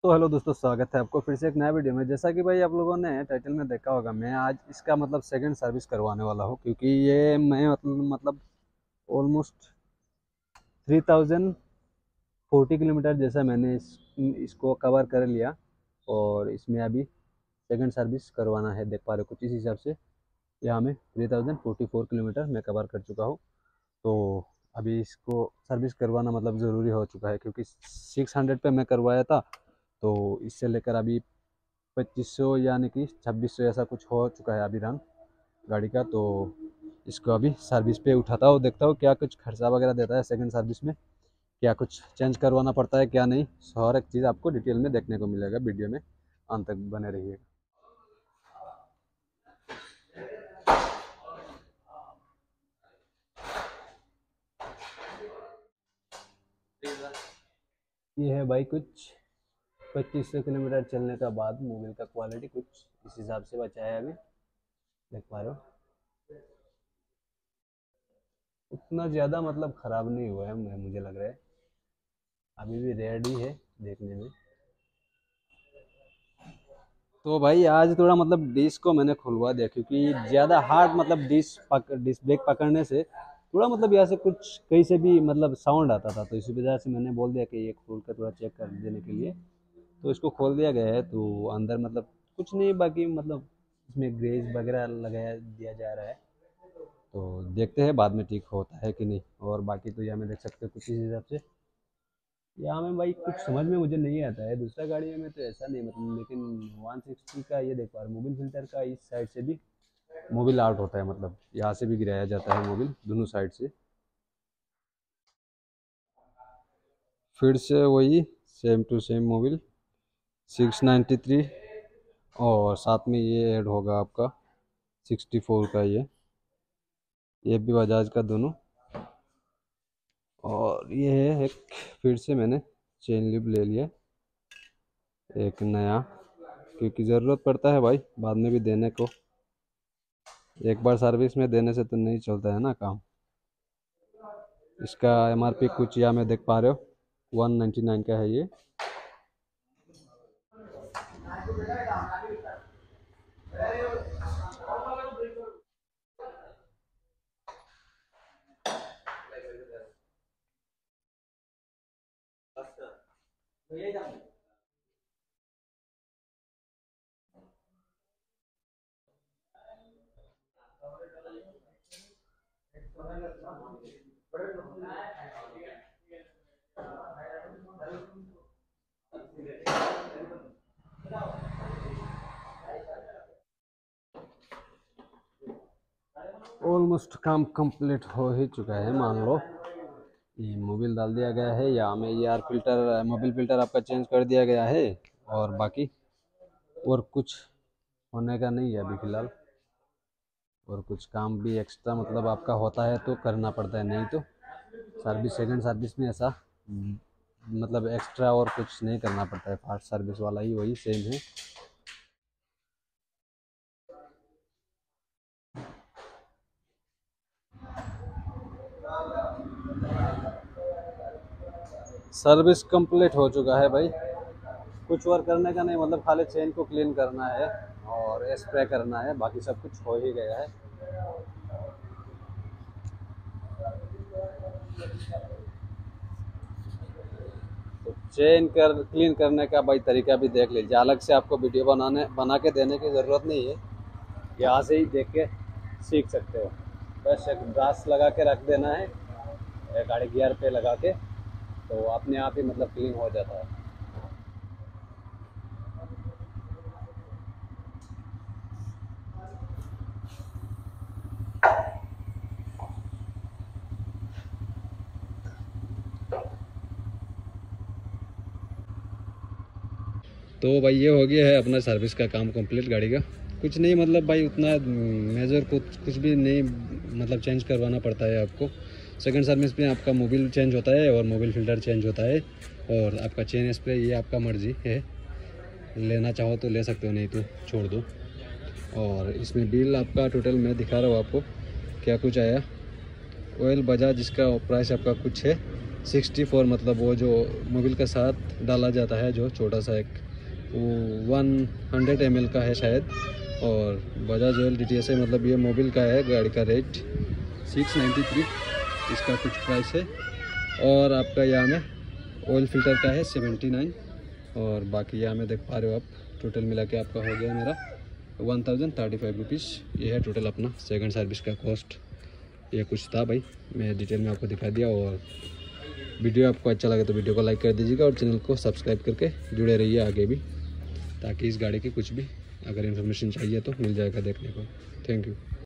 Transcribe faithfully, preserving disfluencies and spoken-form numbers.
तो हेलो दोस्तों, स्वागत है आपको फिर से एक नया वीडियो में। जैसा कि भाई आप लोगों ने टाइटल में देखा होगा, मैं आज इसका मतलब सेकंड सर्विस करवाने वाला हूँ, क्योंकि ये मैं मतलब मतलब almost three thousand forty kilometre जैसा मैंने इस, इसको कवर कर लिया। और इसमें अभी सेकंड सर्विस करवाना है। देख पा रहे हो कुछ इस हिसाब से यहाँ में three thousand forty four kilometre मैं कवर कर चुका हूँ। तो अभी इसको सर्विस करवाना मतलब ज़रूरी हो चुका है, क्योंकि सिक्स हंड्रेड पे मैं करवाया था। तो इससे लेकर अभी पच्चीस सौ यानी कि छब्बीस सौ ऐसा कुछ हो चुका है अभी रन गाड़ी का। तो इसको अभी सर्विस पे उठाता हूँ, देखता हूँ क्या कुछ खर्चा वगैरह देता है सेकंड सर्विस में, क्या कुछ चेंज करवाना पड़ता है क्या नहीं। हर एक चीज़ आपको डिटेल में देखने को मिलेगा वीडियो में, अंत तक बने रहिएगा। ये है भाई कुछ पच्चीस सौ किलोमीटर चलने का बाद मोबाइल का क्वालिटी कुछ इस हिसाब से बचा है अभी, देख पा रहे हो। उतना ज़्यादा मतलब ख़राब नहीं हुआ है, मैं मुझे लग रहा है अभी भी रेडी है देखने में। तो भाई आज थोड़ा मतलब डिस्क को मैंने खुलवा दिया, क्योंकि ज़्यादा हार्ड मतलब डिस्क पक डिस्क ब्रेक पकड़ने से थोड़ा मतलब यहाँ से कुछ कहीं से भी मतलब साउंड आता था। तो इसी वजह से मैंने बोल दिया कि ये खोल कर थोड़ा चेक कर देने के लिए। तो इसको खोल दिया गया है। तो अंदर मतलब कुछ नहीं, बाकी मतलब इसमें ग्रेज वगैरह लगाया दिया जा रहा है। तो देखते हैं बाद में ठीक होता है कि नहीं। और बाकी तो यहाँ में देख सकते हो कुछ इस हिसाब से यहाँ में भाई कुछ समझ में मुझे नहीं आता है। दूसरा गाड़ियों में तो ऐसा नहीं मतलब, लेकिन वन सिक्सटी का ये देख पा रहे मोबिल फिल्टर का इस साइड से भी मोबिल आउट होता है, मतलब यहाँ से भी गिराया जाता है मोबिल दोनों साइड से। फिर से वही same to same Mobil six ninety three, और साथ में ये ऐड होगा आपका सिक्सटी फोर का, ये ये भी बजाज का दोनों। और ये है एक, फिर से मैंने चेन लिप ले लिया एक नया, क्योंकि ज़रूरत पड़ता है भाई बाद में भी देने को। एक बार सर्विस में देने से तो नहीं चलता है ना काम। इसका एमआरपी कुछ यहाँ में देख पा रहे हो वन नाइन्टी नाइन का है ये। ऑलमोस्ट काम कंप्लीट हो ही चुका है मान लो। ये मोबिल डाल दिया गया है, या में एयर फिल्टर मोबिल फिल्टर आपका चेंज कर दिया गया है। और बाकी और कुछ होने का नहीं है अभी फ़िलहाल। और कुछ काम भी एक्स्ट्रा मतलब आपका होता है तो करना पड़ता है, नहीं तो सर्विस सेकंड सर्विस में ऐसा हम्म, मतलब एक्स्ट्रा और कुछ नहीं करना पड़ता है। फास्ट सर्विस वाला ही वही सेम है। सर्विस कंप्लीट हो चुका है भाई। कुछ और करने का नहीं, मतलब खाली चेन को क्लीन करना है और स्प्रे करना है, बाकी सब कुछ हो ही गया है। तो चेन कर क्लीन करने का भाई तरीका भी देख लीजिए, अलग से आपको वीडियो बनाने बना के देने की ज़रूरत नहीं है, यहाँ से ही देख के सीख सकते हो। बस एक ब्रश लगा के रख देना है गाड़ी गियर पे लगा के, तो अपने आप ही मतलब क्लीन हो जाता है। तो भाई ये हो गया है अपना सर्विस का काम कंप्लीट गाड़ी का। कुछ नहीं मतलब भाई उतना मेजर कुछ कुछ भी नहीं मतलब चेंज करवाना पड़ता है आपको। सेकंड सर्विस में आपका मोबिल चेंज होता है और मोबिल फिल्टर चेंज होता है, और आपका चेन स्प्रे ये आपका मर्जी है, लेना चाहो तो ले सकते हो, नहीं तो छोड़ दो। और इसमें बिल आपका टोटल मैं दिखा रहा हूँ आपको क्या कुछ आया। ऑयल बजाज, जिसका प्राइस आपका कुछ है सिक्सटी फोर मतलब वो जो मोबिल के साथ डाला जाता है, जो छोटा सा एक वो वन हंड्रेड एम एल का है शायद। और Bajaj oil D T S है, मतलब ये मोबिल का है। गाड़ी का रेट सिक्स नाइन्टी थ्री इसका कुछ प्राइस है। और आपका यहाँ में ऑयल फिल्टर का है सेवेंटी नाइन। और बाकी यहाँ में देख पा रहे हो आप, टोटल मिला के आपका हो गया मेरा one thousand thirty five rupees. ये है टोटल अपना सेकंड सर्विस का कॉस्ट। ये कुछ था भाई, मैं डिटेल में आपको दिखा दिया। और वीडियो आपको अच्छा लगे तो वीडियो को लाइक कर दीजिएगा और चैनल को सब्सक्राइब करके जुड़े रहिए आगे भी, ताकि इस गाड़ी की कुछ भी अगर इन्फॉर्मेशन चाहिए तो मिल जाएगा देखने को। Thank you.